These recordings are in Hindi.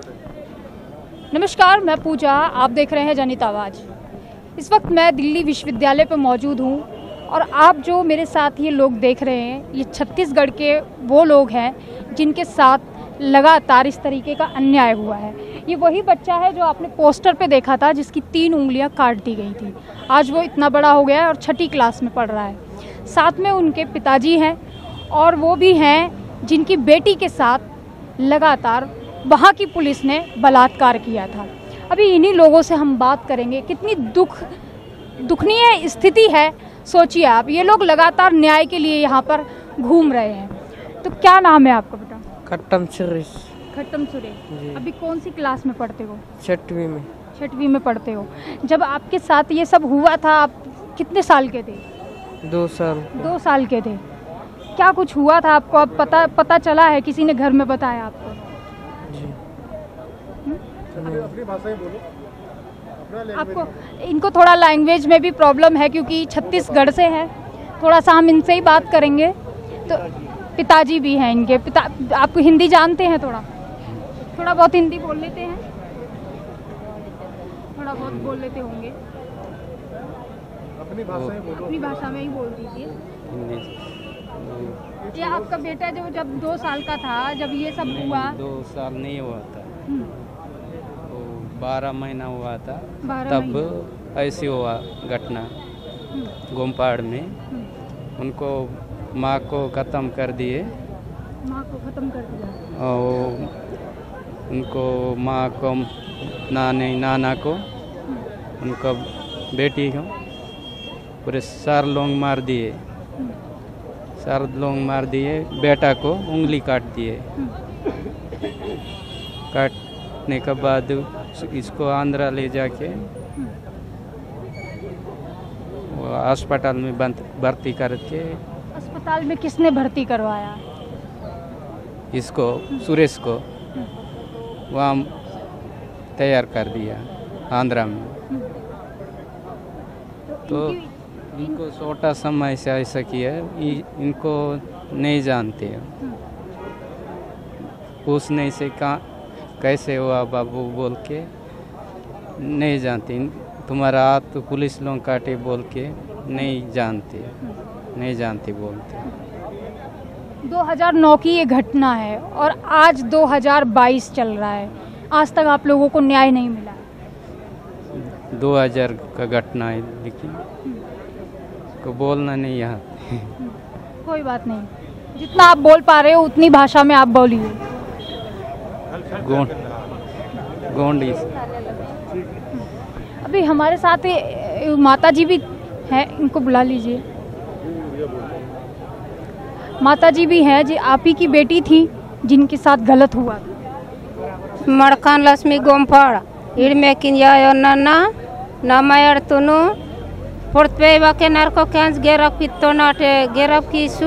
नमस्कार, मैं पूजा, आप देख रहे हैं जनित आवाज़। इस वक्त मैं दिल्ली विश्वविद्यालय पर मौजूद हूँ और आप जो मेरे साथ ये लोग देख रहे हैं, ये छत्तीसगढ़ के वो लोग हैं जिनके साथ लगातार इस तरीके का अन्याय हुआ है। ये वही बच्चा है जो आपने पोस्टर पे देखा था, जिसकी 3 उंगलियां काट दी गई थी। आज वो इतना बड़ा हो गया है और 6ठी क्लास में पढ़ रहा है। साथ में उनके पिताजी हैं और वो भी हैं जिनकी बेटी के साथ लगातार वहाँ की पुलिस ने बलात्कार किया था। अभी इन्हीं लोगों से हम बात करेंगे। कितनी दुखनीय स्थिति है, सोचिए आप। ये लोग लगातार न्याय के लिए यहाँ पर घूम रहे हैं। तो क्या नाम है आपका बेटा? खट्टम सुरेश। खट्टम सुरेश। अभी कौन सी क्लास में पढ़ते हो? 6वीं में। 6वीं में पढ़ते हो। जब आपके साथ ये सब हुआ था, आप कितने साल के थे? 2 साल। 2 साल के थे। क्या कुछ हुआ था आपको? अब पता चला है? किसी ने घर में बताया आपको? अपनी भाषा ही बोलो। आपको इनको थोड़ा लैंग्वेज में भी प्रॉब्लम है क्योंकि छत्तीसगढ़ से है। थोड़ा सा हम इनसे ही बात करेंगे। तो पिताजी भी हैं इनके। आपको हिंदी जानते हैं? थोड़ा बहुत हिंदी बोल लेते हैं? थोड़ा बहुत बोल लेते होंगे। अपनी भाषा ही बोलो। अपनी भाषा में ही बोल दीजिए। ये आपका बेटा जो जब 2 साल का था, जब ये सब हुआ? 2 साल नहीं हुआ था, 12 महीना हुआ था। तब ऐसी हुआ घटना गोमपाड़ में। उनको माँ को ख़त्म कर दिए। माँ को ख़त्म कर दिया। और उनको माँ को नाना को उनका बेटी को पूरे 4 लोग मार दिए। 4 लोग मार दिए। बेटा को उंगली काट दिए। काटने के बाद इसको आंध्रा ले जाके वो अस्पताल में भर्ती करके। अस्पताल में किसने भर्ती करवाया? इसको सुरेश को वहाँ तैयार कर दिया आंध्रा में। तो इनको छोटा समय से ऐसा किया। इनको नहीं जानते, पूछने से कैसे हुआ बाबू बोल के नहीं जानते। तुम्हारा हाथ तो पुलिस लोग काटे बोल के नहीं जानते बोलते। 2009 की ये घटना है और आज 2022 चल रहा है। आज तक आप लोगों को न्याय नहीं मिला? 2000 का घटना है, लेकिन को बोलना नहीं यहाँ। कोई बात नहीं, जितना आप बोल पा रहे हो उतनी भाषा में आप बोलिए। गोंडी। अभी हमारे साथ माता जी भी हैं, इनको बुला लीजिए। माता जी भी हैं जी, आप ही की बेटी थी जिनके साथ गलत हुआ। मड़कान लक्ष्मी गोमपाड़ इड़मे किन्या नन्ना नामायर तुनु पुर्तवे वाके नारको कैंस गेरप कितो नाटे गेरप कीसु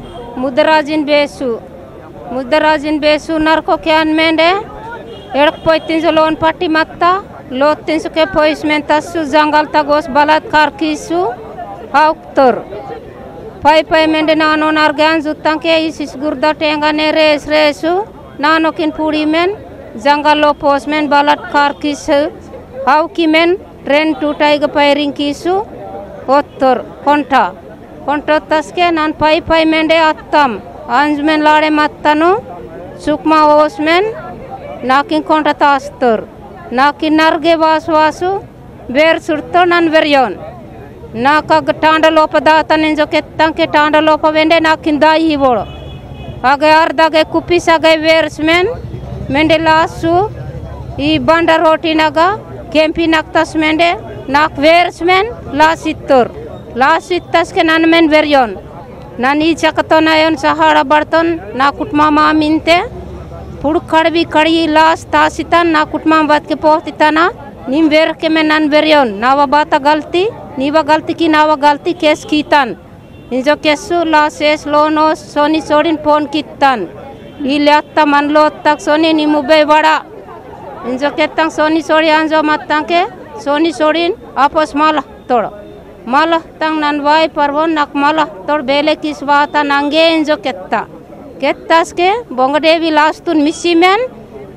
मुदराजिन बेसु नारको कैन मेंडे एड़क पोइतिन जो लोन पार्टी मत्ता लोतिन सुके पोइस में तस्सु जंगल तगोस बलात्कार कीसु हाउक्तर पाई मेंडे नानो नारगान जुत्तां के इस गुर्दा टेंगा ने रेसु नानो किन पूरी में जंगल लो पोस में बलात्कार कीसु हाउ की में ट्रेन टूटाई ग पैरिंग कीसु होत्तर कोंटा तस्के नान पाई मेंडे अत्तम अंज में लाड़े मत्तनु सुकमा ओस में नाकिन कोंटा तास्तर नाकिन नरगे वासु बेर सुरतो नन वेरियोन नाका टांडा लोप दाता निंजो केत्तं के टांडा लोप वेंडे नाकिन दाई बोलो आगे अर्धागे कुपिस आगे वेर्स में मेंडे लासु ई बंडा रोटी नगा केंपी नक्तस मेंडे नाक वेर्स में लासित्तस के नन में वेरियोन नानी चकतो नायन सहारा बर्तन ना कुटमा मा मिनते पुड़ खड़बी खड़ी लास तासितन ना कुटमा बात के पोहतितना निम वेर के में नन वेरियोन नावा बाता गलती नीवा गलती की नावा गलती केस कीतन इंजो केसु लासेस लोनो सोनी सोडिन फोन कीतन ई लेत्ता मन लो तक सोनी निमुबे बड़ा इंजो केतंग सोनी सोडी अंजो मत्तंग के सोनी सोडिन आपस माला तंग ननवाई परवन नक माला तोड़ बेले किस बाता नंगे इंजो केत्तास के बोंगदेवी लास्तुन मिसी में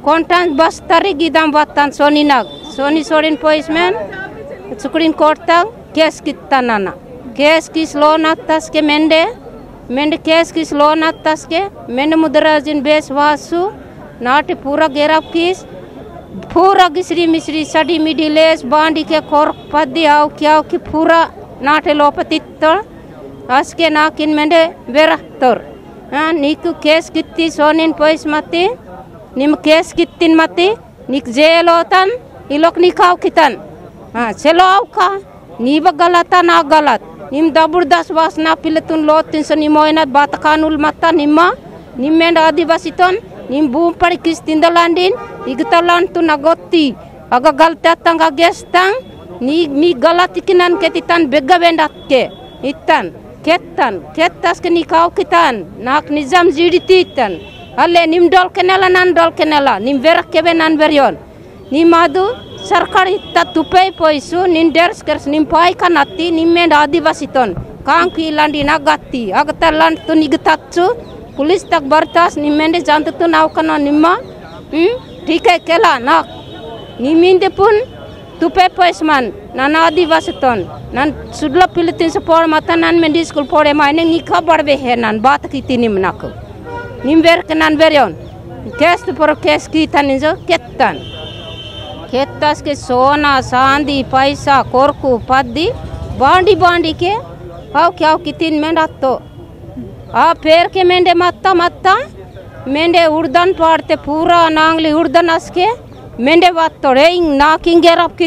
kontan bas tari gidam batan soni nag soni sorin poismen Supreme Court tang kes kita nana kes kis loan atas ke mende kes kis loan atas ke mende mudrajin bes wasu नाटे पूरा गेराप किस पूरा गिसरी मिसरी सड़ी मिडिलेस बांडी के खोर पद्दी आओ क्या कि पूरा नाटे लोपतित्तर अस्के नाकिन मेंडे बेरहतर हाँ निकु केस कित्ती सोनिन पैस मती निम केस कित्तीन मती निक जेलोतन इलोक निकाव कितन हाँ चलो आओ का नीब गलता ना गलत निम दबुरदस वास ना पिलतुन लोतिन से निमोइनत बात कानूल मत्ता निम्मा निम्मेंड आदिवासीतन nim bum pari kis tindalandin igtalan tu nagotti aga galtatang agestang ni mi galatikinan ketitan bega bendak ke itan ketas ke nikau kitan nak nizam jidititan alle nim dol kenela nan dol kenela nim verak ke benan verion nim madu sarkar itta tupei poisu nin ders kers nim pai kanati nim men adivasiton kangki landi nagatti agtalan tu nigtatsu police तक बर्तास निमेंडे जानते तो नाव कनो निम्मा ठीक है केला ना निमिंदे पुन तुपे पैसमान नाना आदिवासीतन नान सुडला पिलतिन से पढ़ माता नान मेंडी स्कूल पढ़े मायने निखा बढ़वे है नान बात की तीन निम्नाक निम्बेर के नान बेरियन केस तो पर केस की थाने जो केतास के सोना चांदी पैसा कोरकू पद्दी बांडी के हाउ क्या कितीन में तो आ पेर के मेंडे मत्ता मेंडे उर्दन पाड़ते पूरा नांगली उर्दन असके मेंडे वात्तोड़ हेंग नाकिंग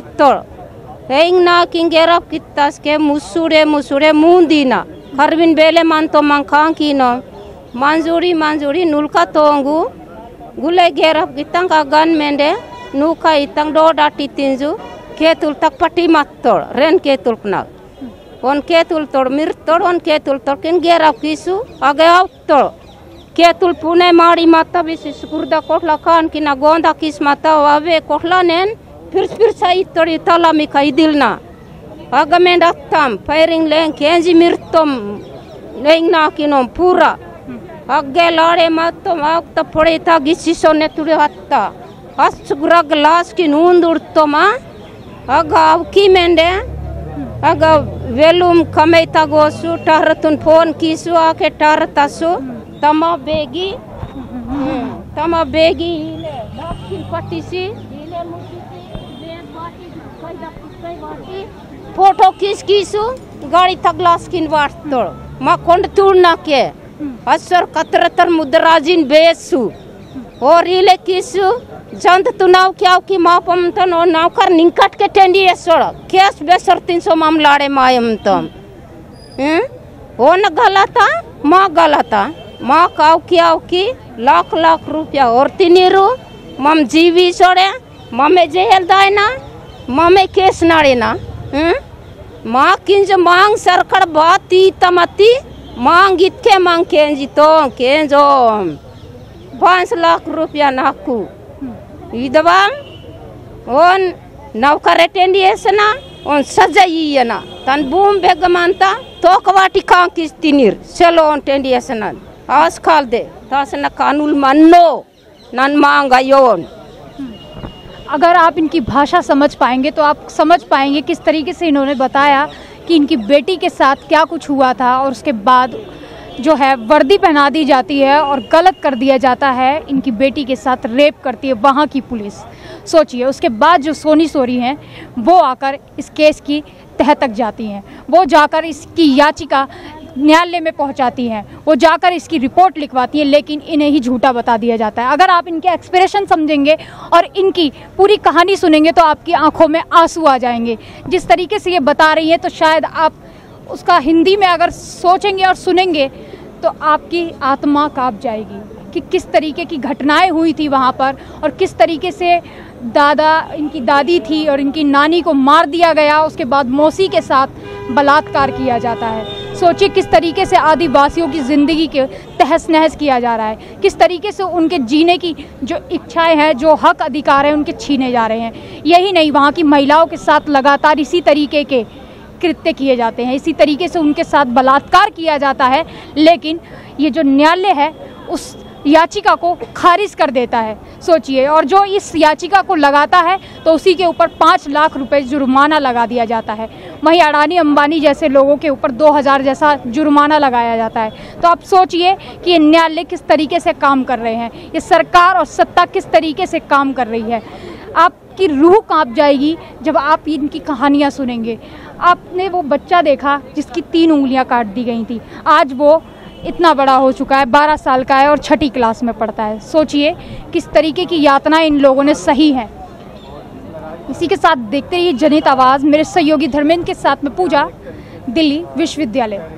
गेरप कित्तास के मुसुड़े मुंदीना हरविन बेले मन तो मंखां की नो मंजूरी नुलका तोंगू गुले गेरप कितंग गन मेंडे नूका इतंग दो डाटी तिंजू केतुल तक पट्टी मत्तोड़ रेन केतुल पना on ketul tor mirtor on ketul tor ken gerap kisu age outtor ketul pune mari mata bisi sukurda kotla kan kina gonda kis mata wave kotla nen fir sai tori tala mi kaidilna aga mendatam firing len kenji mirtom leng na kinom pura agge lare matom akta pore ta gisi sonne tude hatta asugura glass ki nundur toma aga avki mende aga velum kameta gosu tahratun phone kisu ake tahratasu tama begi ile dakin patisi ile musisi ben bati kai bati photo kisu gari taglas kin wartor ma kond turna ke asar katratar mudrajin besu और इले किसु जंत तुनाव क्या की मापम तन और नावकर निकट के टेंडी एसोड़ केस बेसर 300 मामलाड़े मायम तम ओ न गलता माँ काव की लाख रुपया और तिनीरु मम जीवी सोड़े ममे जेल दायना ममे केस नाड़े ना माँ किंज मांग सरकार बाती तमती मांग इतके मांग केंजी तो केंजो 5 लाख रुपया नाकू इदवाम ओन नौकरे टेंडी ऐसना ओन सजाई ना तन बूम बेगमानता तो कवाटी कां किस तिनीर चलो ओन टेंडी ऐसना आस खाल दे तासना कानून मन्नो नन मांगा योन। अगर आप इनकी भाषा समझ पाएंगे तो आप समझ पाएंगे किस तरीके से इन्होंने बताया कि इनकी बेटी के साथ क्या कुछ हुआ था और उसके बाद जो है वर्दी पहना दी जाती है और गलत कर दिया जाता है। इनकी बेटी के साथ रेप करती है वहाँ की पुलिस। सोचिए उसके बाद जो सोनी सोरी हैं वो आकर इस केस की तह तक जाती हैं, वो जाकर इसकी याचिका न्यायालय में पहुंचाती हैं, वो जाकर इसकी रिपोर्ट लिखवाती हैं, लेकिन इन्हें ही झूठा बता दिया जाता है। अगर आप इनके एक्सप्रेशन समझेंगे और इनकी पूरी कहानी सुनेंगे तो आपकी आंखों में आंसू आ जाएंगे। जिस तरीके से ये बता रही हैं तो शायद आप उसका हिंदी में अगर सोचेंगे और सुनेंगे तो आपकी आत्मा कांप जाएगी कि किस तरीके की घटनाएं हुई थी वहाँ पर और किस तरीके से इनकी दादी थी और इनकी नानी को मार दिया गया, उसके बाद मौसी के साथ बलात्कार किया जाता है। सोचिए किस तरीके से आदिवासियों की ज़िंदगी के तहस नहस किया जा रहा है, किस तरीके से उनके जीने की जो इच्छाएं हैं, जो हक अधिकार हैं, उनके छीने जा रहे हैं। यही नहीं, वहाँ की महिलाओं के साथ लगातार इसी तरीके के कृत्य किए जाते हैं, इसी तरीके से उनके साथ बलात्कार किया जाता है। लेकिन ये जो न्यायालय है याचिका को खारिज कर देता है, सोचिए। और जो इस याचिका को लगाता है तो उसी के ऊपर 5 लाख रुपए जुर्माना लगा दिया जाता है। वहीं अडानी अंबानी जैसे लोगों के ऊपर 2000 जैसा जुर्माना लगाया जाता है। तो आप सोचिए कि ये न्यायालय किस तरीके से काम कर रहे हैं, ये सरकार और सत्ता किस तरीके से काम कर रही है। आपकी रूह कांप जाएगी जब आप इनकी कहानियाँ सुनेंगे। आपने वो बच्चा देखा जिसकी 3 उंगलियां काट दी गई थी, आज वो इतना बड़ा हो चुका है, 12 साल का है और 6ठी क्लास में पढ़ता है। सोचिए किस तरीके की यातनाएं इन लोगों ने सही हैं। इसी के साथ देखते रहिए जनहित आवाज़। मेरे सहयोगी धर्मेंद्र के साथ में पूजा, दिल्ली विश्वविद्यालय।